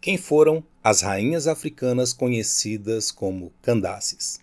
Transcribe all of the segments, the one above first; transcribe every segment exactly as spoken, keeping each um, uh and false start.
Quem foram as rainhas africanas conhecidas como Candaces?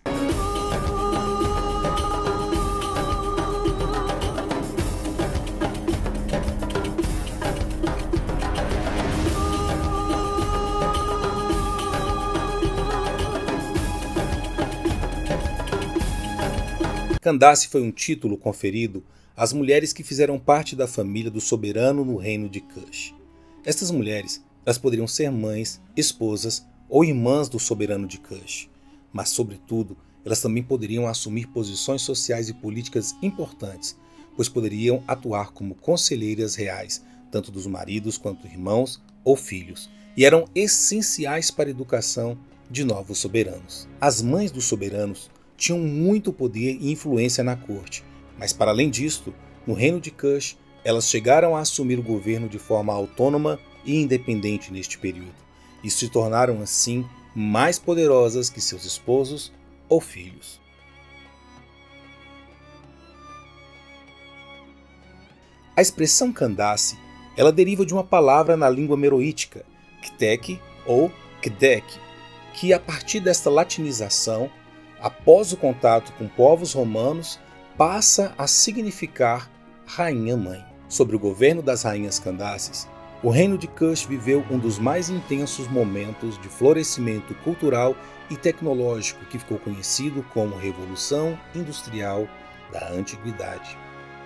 Candace foi um título conferido às mulheres que fizeram parte da família do soberano no reino de Cush. Estas mulheres elas poderiam ser mães, esposas ou irmãs do soberano de Cush, mas, sobretudo, elas também poderiam assumir posições sociais e políticas importantes, pois poderiam atuar como conselheiras reais, tanto dos maridos quanto irmãos ou filhos, e eram essenciais para a educação de novos soberanos. As mães dos soberanos tinham muito poder e influência na corte, mas para além disto, no reino de Cush, elas chegaram a assumir o governo de forma autônoma e independente neste período, e se tornaram assim mais poderosas que seus esposos ou filhos. A expressão Candace, ela deriva de uma palavra na língua meroítica, Ktek ou Kdek, que a partir desta latinização, após o contato com povos romanos, passa a significar rainha-mãe. Sobre o governo das rainhas Candaces, o reino de Cush viveu um dos mais intensos momentos de florescimento cultural e tecnológico que ficou conhecido como Revolução Industrial da Antiguidade.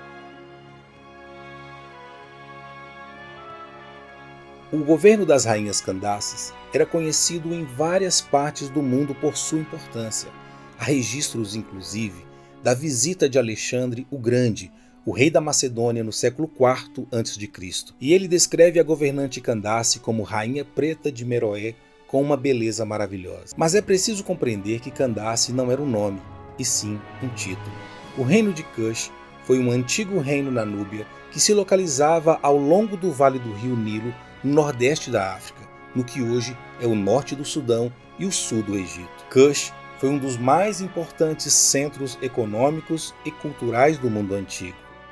O governo das rainhas Candaces era conhecido em várias partes do mundo por sua importância. Há registros, inclusive, da visita de Alexandre o Grande, o rei da Macedônia, no século quarto antes de Cristo. E ele descreve a governante Candace como rainha preta de Meroé, com uma beleza maravilhosa. Mas é preciso compreender que Candace não era um nome, e sim um título. O reino de Cush foi um antigo reino na Núbia que se localizava ao longo do vale do rio Nilo, no nordeste da África, no que hoje é o norte do Sudão e o sul do Egito. Cush foi um dos mais importantes centros econômicos e culturais do mundo antigo.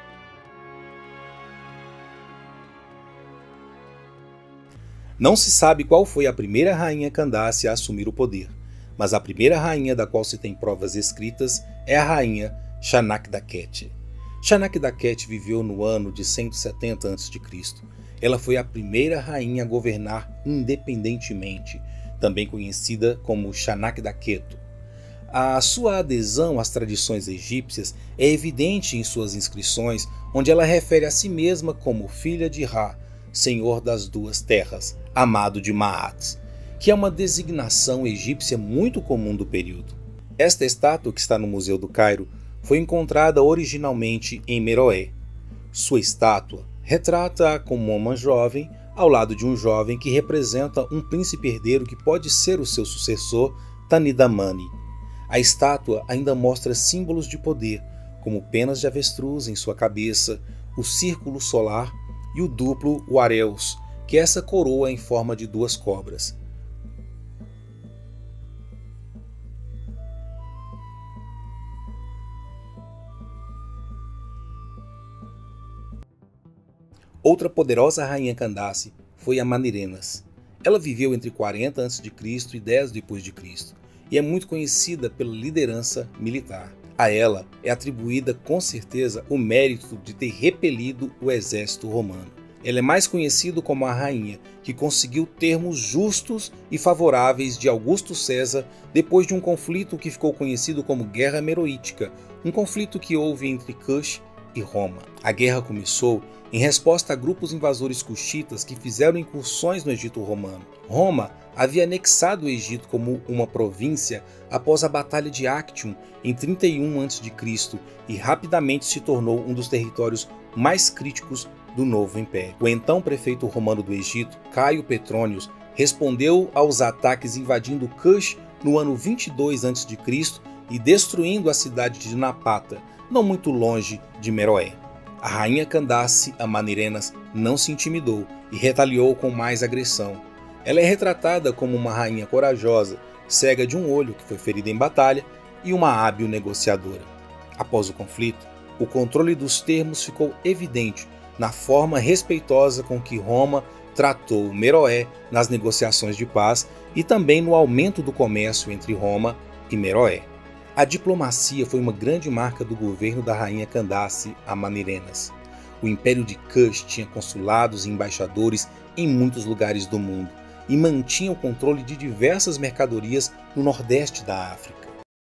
Não se sabe qual foi a primeira rainha Candace a assumir o poder, mas a primeira rainha da qual se tem provas escritas é a rainha Shanakdaket. Shanakdaket viveu no ano de cento e setenta antes de Cristo. Ela foi a primeira rainha a governar independentemente, também conhecida como Shanakdaketo. A sua adesão às tradições egípcias é evidente em suas inscrições, onde ela refere a si mesma como filha de Ra, senhor das duas terras, amado de Maat, que é uma designação egípcia muito comum do período. Esta estátua, que está no Museu do Cairo, foi encontrada originalmente em Meroé. Sua estátua retrata-a como uma jovem ao lado de um jovem que representa um príncipe herdeiro que pode ser o seu sucessor, Tanidamani. A estátua ainda mostra símbolos de poder, como penas de avestruz em sua cabeça, o círculo solar e o duplo Uareus, que é essa coroa em forma de duas cobras. Outra poderosa rainha Candace foi a Manirenas. Ela viveu entre quarenta antes de Cristo e dez depois de Cristo, e é muito conhecida pela liderança militar. A ela é atribuída com certeza o mérito de ter repelido o exército romano. Ela é mais conhecida como a rainha que conseguiu termos justos e favoráveis de Augusto César depois de um conflito que ficou conhecido como Guerra Meroítica, um conflito que houve entre Cush e Roma. A guerra começou em resposta a grupos invasores cuxitas que fizeram incursões no Egito romano. Roma havia anexado o Egito como uma província após a Batalha de Actium em trinta e um antes de Cristo e rapidamente se tornou um dos territórios mais críticos do novo império. O então prefeito romano do Egito, Caio Petronius, respondeu aos ataques invadindo Cush no ano vinte e dois antes de Cristo e destruindo a cidade de Napata, não muito longe de Meroé. A rainha Candace, a Manirenas, não se intimidou e retaliou com mais agressão. Ela é retratada como uma rainha corajosa, cega de um olho que foi ferida em batalha e uma hábil negociadora. Após o conflito, o controle dos termos ficou evidente na forma respeitosa com que Roma tratou Meroé nas negociações de paz e também no aumento do comércio entre Roma e Meroé. A diplomacia foi uma grande marca do governo da rainha Candace Amanirenas. O Império de Kush tinha consulados e embaixadores em muitos lugares do mundo e mantinha o controle de diversas mercadorias no nordeste da África.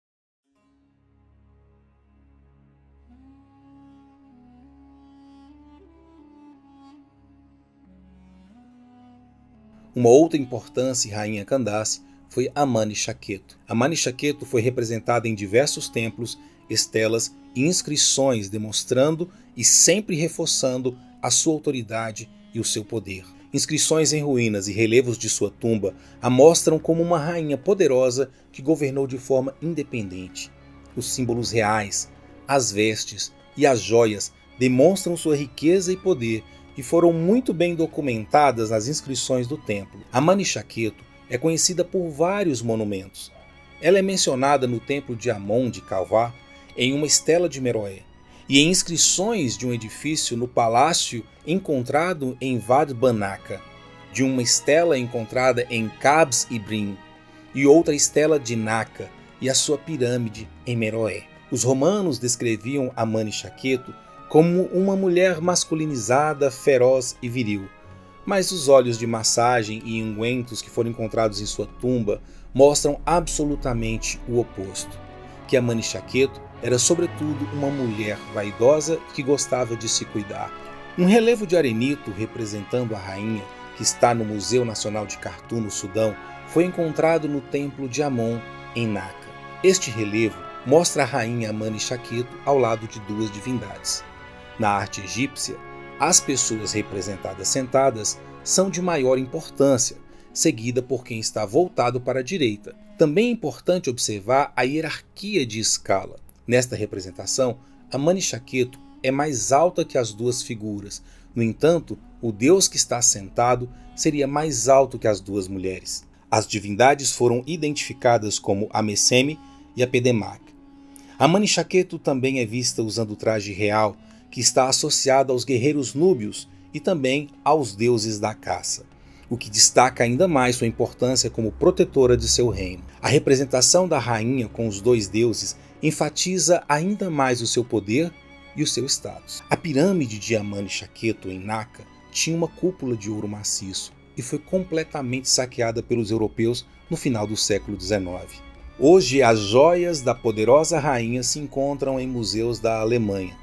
Uma outra importante rainha Candace foi Amani Shaketo. Amani Shaketo foi representada em diversos templos, estelas e inscrições demonstrando e sempre reforçando a sua autoridade e o seu poder. Inscrições em ruínas e relevos de sua tumba a mostram como uma rainha poderosa que governou de forma independente. Os símbolos reais, as vestes e as joias demonstram sua riqueza e poder e foram muito bem documentadas nas inscrições do templo. Amani Shaketo é conhecida por vários monumentos. Ela é mencionada no templo de Amon de Calvá, em uma estela de Meroé, e em inscrições de um edifício no palácio encontrado em Vad Banaka, de uma estela encontrada em Kabs Ibrim, e outra estela de Naka e a sua pirâmide em Meroé. Os romanos descreviam Amani Shaketo como uma mulher masculinizada, feroz e viril, mas os óleos de massagem e ungüentos que foram encontrados em sua tumba mostram absolutamente o oposto, que Amani Shaketo era sobretudo uma mulher vaidosa que gostava de se cuidar. Um relevo de arenito representando a rainha, que está no Museu Nacional de Khartoum, no Sudão, foi encontrado no templo de Amon, em Naka. Este relevo mostra a rainha Amani Shaketo ao lado de duas divindades. Na arte egípcia, as pessoas representadas sentadas são de maior importância, seguida por quem está voltado para a direita. Também é importante observar a hierarquia de escala. Nesta representação, Amani Shaketo é mais alta que as duas figuras. No entanto, o deus que está sentado seria mais alto que as duas mulheres. As divindades foram identificadas como Amesseme e Apedemak. Amani Shaketo também é vista usando o traje real, que está associado aos guerreiros núbios e também aos deuses da caça, o que destaca ainda mais sua importância como protetora de seu reino. A representação da rainha com os dois deuses enfatiza ainda mais o seu poder e o seu status. A pirâmide de Amani Shaketo em Naka tinha uma cúpula de ouro maciço e foi completamente saqueada pelos europeus no final do século dezenove. Hoje, as joias da poderosa rainha se encontram em museus da Alemanha.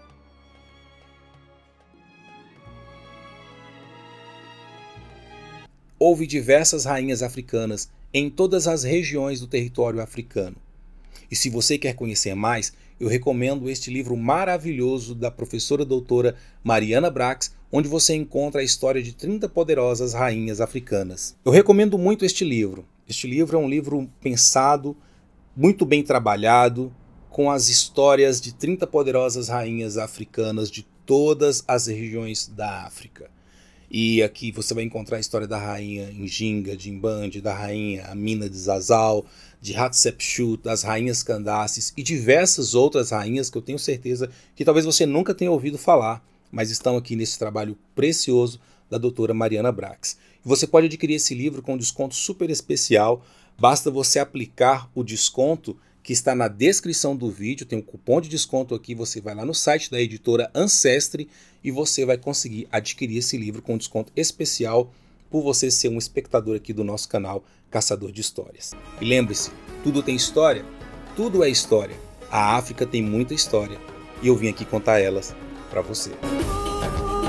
Houve diversas rainhas africanas em todas as regiões do território africano. E se você quer conhecer mais, eu recomendo este livro maravilhoso da professora doutora Mariana Brax, onde você encontra a história de trinta poderosas rainhas africanas. Eu recomendo muito este livro. Este livro é um livro pensado, muito bem trabalhado, com as histórias de trinta poderosas rainhas africanas de todas as regiões da África. E aqui você vai encontrar a história da rainha Njinga, de Mbande, da rainha Amina de Zazal, de Hatshepsut, das rainhas Candaces e diversas outras rainhas que eu tenho certeza que talvez você nunca tenha ouvido falar, mas estão aqui nesse trabalho precioso da doutora Mariana Brax. E você pode adquirir esse livro com um desconto super especial, basta você aplicar o desconto que está na descrição do vídeo, tem um cupom de desconto aqui, você vai lá no site da editora Ancestre e você vai conseguir adquirir esse livro com desconto especial por você ser um espectador aqui do nosso canal Caçador de Histórias. E lembre-se, tudo tem história, tudo é história. A África tem muita história e eu vim aqui contar elas para você.